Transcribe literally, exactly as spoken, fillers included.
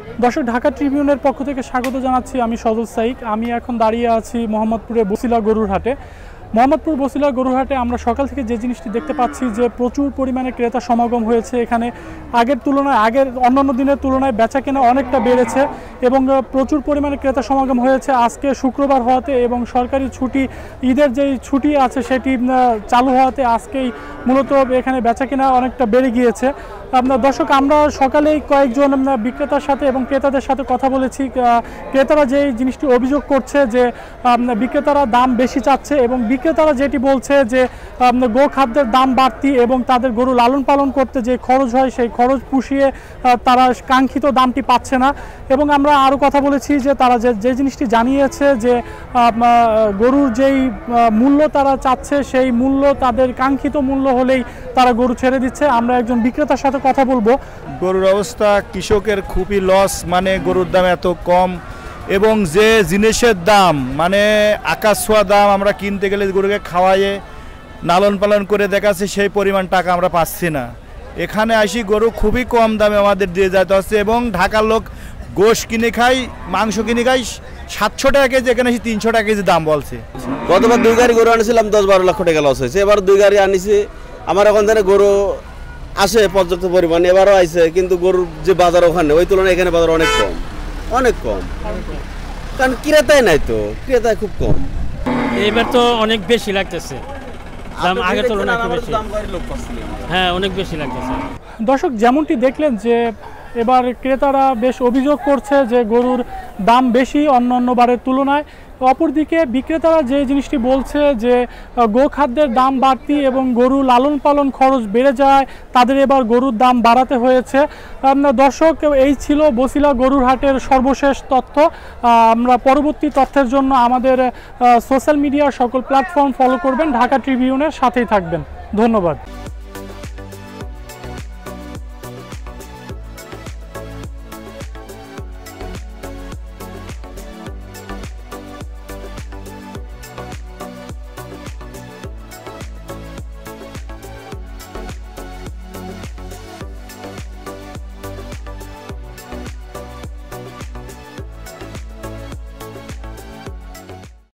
দর্শক, ঢাকা ট্রিবিউনের পক্ষ থেকে স্বাগত জানাচ্ছি। আমি সজল সাইক। আমি এখন দাঁড়িয়ে আছি মোহাম্মদপুরের বছিলা গরুর হাটে। মোহাম্মদপুর বছিলা গরুর হাটে আমরা সকাল থেকে যে জিনিসটি দেখতে পাচ্ছি যে প্রচুর পরিমাণে ক্রেতা সমাগম হয়েছে। এখানে আগের তুলনায় আগের অন্যান্য দিনের তুলনায় বেচা কেনা অনেকটা বেড়েছে এবং প্রচুর পরিমাণে ক্রেতা সমাগম হয়েছে আজকে শুক্রবার হওয়াতে এবং সরকারি ছুটি, ঈদের যেই ছুটি আছে সেটি চালু হওয়াতে আজকেই মূলত এখানে বেচা কেনা অনেকটা বেড়ে গিয়েছে। আপনার দর্শক, আমরা সকালেই কয়েকজন বিক্রেতার সাথে এবং ক্রেতাদের সাথে কথা বলেছি। ক্রেতারা যে জিনিসটি অভিযোগ করছে যে বিক্রেতারা দাম বেশি চাচ্ছে এবং বিক্রেতারা যেটি বলছে যে গো খাদ্যের দাম বাড়তি এবং তাদের গরু লালন পালন করতে যে খরচ হয় সেই খরচ পুষিয়ে তারা কাঙ্ক্ষিত দামটি পাচ্ছে না। এবং আমরা আরও কথা বলেছি যে তারা যে যে জিনিসটি জানিয়েছে যে গরুর যেই মূল্য তারা চাচ্ছে সেই মূল্য তাদের কাঙ্ক্ষিত মূল্য হলেই তারা গরু ছেড়ে দিচ্ছে। আমরা একজন বিক্রেতার সাথে কথা বলবো। গরুর অবস্থা কৃষকের খুবই লস, মানে গরুর দাম এত কম এবং যে জিনিসের দাম মানে আকাশ ছোঁয়া দাম, আমরা কিনতে গেলে গরুকে খাওয়াইয়ে লালন পালন করে দেখাচ্ছে সেই পরিমাণ টাকা আমরা পাচ্ছি না। এখানে আসি গরু খুবই কম দামে আমাদের দিয়ে যেতে হচ্ছে এবং ঢাকার লোক গোশ কিনে খাই, মাংস কিনে খাই সাতশো টাকা কেজি, এখানে এসে তিনশো টাকা কেজি দাম বলছে। গতবার দুই গাড়ি গরু আনিছিলাম, দশ বারো লক্ষ টাকা লস হয়েছে। এবার দুই গাড়ি আনিছি, আমার এখন থেকে গরু আসে পর্যাপ্ত পরিমাণে, এবারও আইছে, কিন্তু গরুর যে বাজার ওখানে ওই তুলনায় এখানে বাজার অনেক কম, অনেক কম, কারণ ক্রেতাই নাই তো, ক্রেতাই খুব কম। এবার তো অনেক বেশি লাগতেছে দাম, আগের তুলনায় একটু বেশি। হ্যাঁ, অনেক বেশি লাগতেছে। দর্শক, যেমনটি দেখলেন যে এবার ক্রেতারা বেশ অভিযোগ করছে যে গরুর দাম বেশি অন্য অন্য বারের তুলনায়। অপরদিকে বিক্রেতারা যে জিনিসটি বলছে যে গোখাদ্যের দাম বাড়তি এবং গরু লালন পালন খরচ বেড়ে যায়, তাদের এবার গরুর দাম বাড়াতে হয়েছে। দর্শক, এই ছিল বছিলা গরুর হাটের সর্বশেষ তথ্য। আমরা পরবর্তী তথ্যের জন্য আমাদের সোশ্যাল মিডিয়ার সকল প্ল্যাটফর্ম ফলো করবেন, ঢাকা ট্রিবিউনের সাথেই থাকবেন। ধন্যবাদ।